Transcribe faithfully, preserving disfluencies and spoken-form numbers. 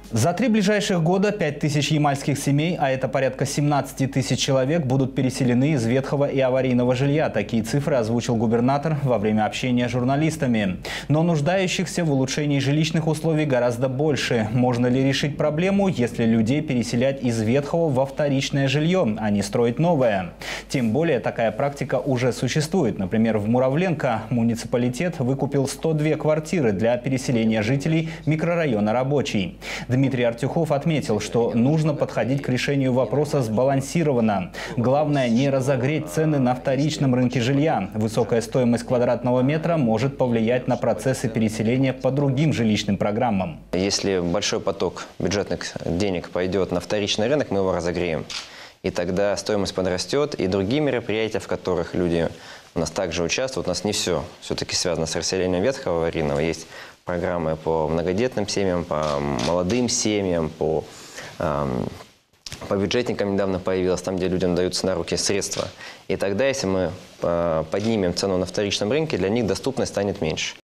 За три ближайших года пять тысяч ямальских семей, а это порядка семнадцати тысяч человек, будут переселены из ветхого и аварийного жилья. Такие цифры озвучил губернатор во время общения с журналистами. Но нуждающихся в улучшении жилищных условий гораздо больше. Можно ли решить проблему, если людей переселять из ветхого во вторичное жилье, а не строить новое? Тем более такая практика уже существует. Например, в Муравленко муниципалитет выкупил сто две квартиры для переселения жителей микрорайона Рабочий. Дмитрий Артюхов отметил, что нужно подходить к решению вопроса сбалансированно. Главное не разогреть цены на вторичном рынке жилья. Высокая стоимость квадратного метра может повлиять на процессы переселения по другим жилищным программам. Если большой поток бюджетных денег пойдет на вторичный рынок, мы его разогреем. И тогда стоимость подрастет, и другие мероприятия, в которых люди у нас также участвуют, у нас не все все-таки связано с расселением ветхого аварийного. Есть программы по многодетным семьям, по молодым семьям, по, эм, по бюджетникам недавно появилось, там, где людям даются на руки средства. И тогда, если мы э, поднимем цену на вторичном рынке, для них доступность станет меньше.